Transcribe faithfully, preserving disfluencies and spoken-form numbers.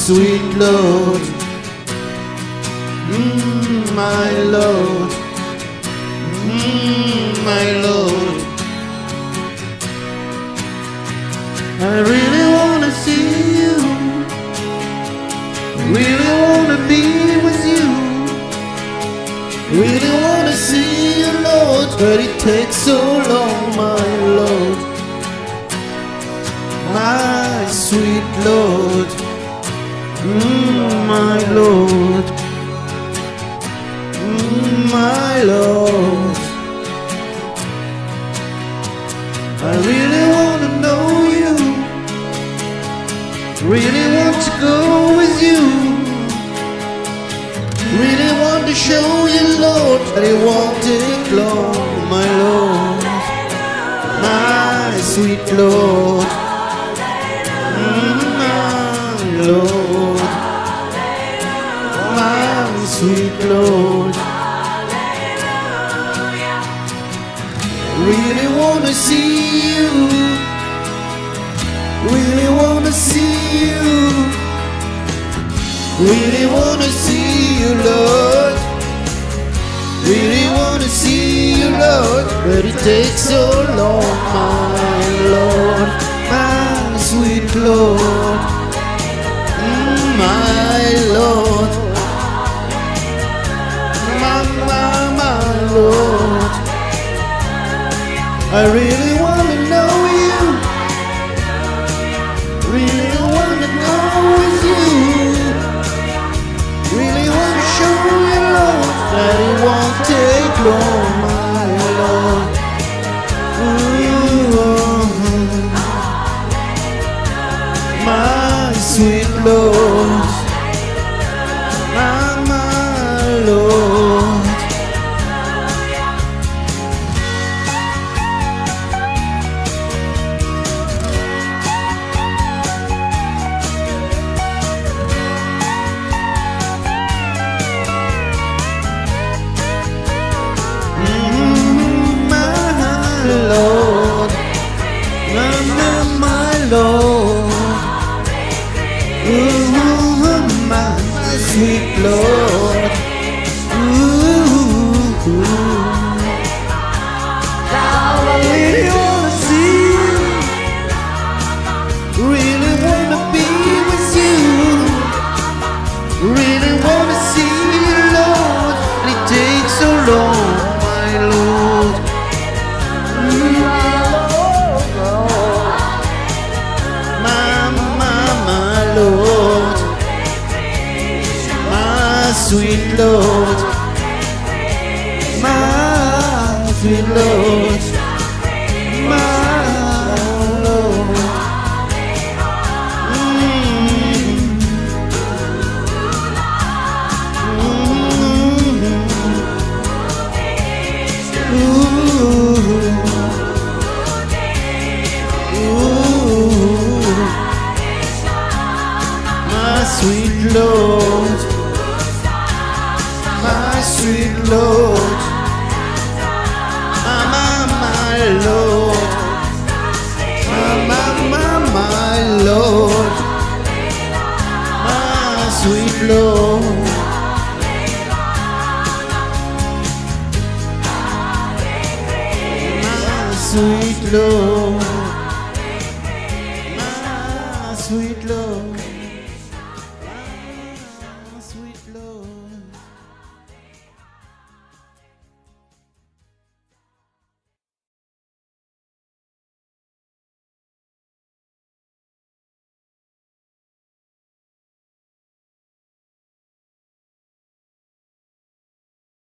sweet Lord, mm, my Lord, mm, my Lord. I really wanna see you, really wanna be with you, really wanna see you, Lord, but it takes so long, my Lord, my sweet Lord, mm, my Lord, mm, my Lord. I really want to know you, really want to go with you, really want to show you, Lord, that it won't take long, my Lord, my sweet Lord, mm, my Lord, my sweet Lord. Really wanna see you, really wanna see you, really wanna see you, Lord, really wanna see you, Lord, but it takes so long, my Lord, my sweet Lord, mm, my Lord, my, my, my Lord. I really want to know you, really want to go with you, really want to show you, Lord, that it won't take long, my Lord. Ooh, my sweet Lord, my, my Lord. Lord, my, my, my Lord, ooh, my, my sweet Lord, ooh, I really wanna see you, really wanna be with you, really wanna see you, Lord, and it takes so long, my Lord. Lord, my sweet Lord, my sweet Lord, my Lord. Mm. Mm. Ooh. Sweet Lord, my sweet Lord, my, my, my Lord, my, my, my, my Lord, my sweet Lord, my sweet Lord.